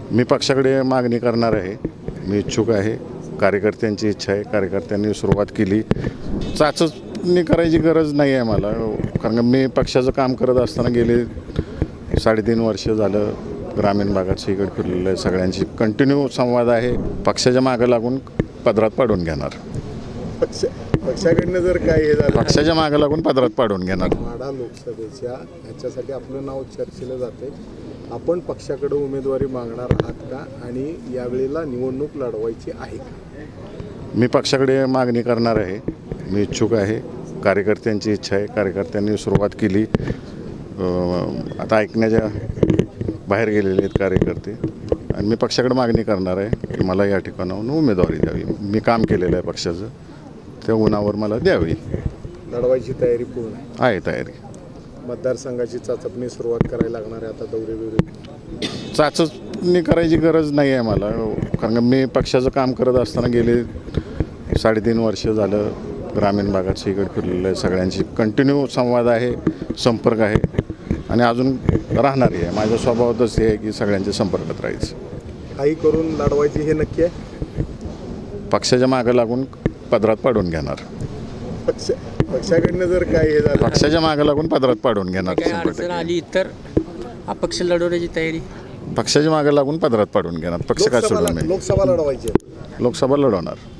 मी पक्षाकडे मागणी करणार आहे. मी इच्छुक आहे. कार्यकर्त्यांची इच्छा आहे. कार्यकर्त्यांनी सुरुवात केली. चाचपणी करायची गरज नाही आहे मला, कारण मी पक्षाचं काम करत असताना गेले 3.5 वर्ष झालं ग्रामीण भागात सगळीकडे फिरलेलं आहे. सगळ्यांची कंटिन्यू संवाद आहे. पक्षाच्या मागं लागून पदरात पाडून घेणार. पक्षाकडनं जर काय हे झालं, पक्षाच्या मागं लागून पदरात पाडून घेणार. माढा लोकसभेच्या ह्याच्यासाठी आपलं नाव चर्चेलं जाते. आपण पक्षाकडे उमेदवारी मागणार आहात का आणि यावेळेला निवडणूक लढवायची आहे का? मी पक्षाकडे मागणी करणार आहे. मी इच्छुक आहे. कार्यकर्त्यांची इच्छा आहे. कार्यकर्त्यांनी सुरुवात केली. आता ऐकण्याच्या बाहेर गेलेले आहेत कार्यकर्ते, आणि मी पक्षाकडे मागणी करणार आहे की मला या ठिकाणाहून उमेदवारी द्यावी. मी काम केलेलं आहे पक्षाचं, त्या उन्हावर मला द्यावी. लढवायची तयारी पूर्ण आहे. तयारी. मतदारसंघाची चाचपणी सुरुवात करायला लागणार आहे. आता दौरे वगैरे चाचपणी करायची गरज नाही आहे मला, कारण मी पक्षाचं काम करत असताना गेले 3.5 वर्ष झालं ग्रामीण भागात सगळीकडे फिरलेलं आहे. सगळ्यांची कंटिन्यू संवाद आहे, संपर्क आहे, आणि अजून राहणारही आहे. माझ्या स्वभावातच हे आहे की सगळ्यांच्या संपर्कात राहायचं. काही करून लढवायची हे नक्की आहे. पक्षाच्या मागं लागून पदरात पाडून घेणार. पक्षाकडनं जर काय हे झालं, पक्षाच्या मागं लागून पदरात पाडून घेणार. काय अडचण आली तर अपक्ष लढवण्याची तयारी. पक्षाच्या मागं लागून पदरात पाडून घेणार. पक्ष काय सोडून नाही. लोकसभा लढवायची आहे. लोकसभा लढवणार.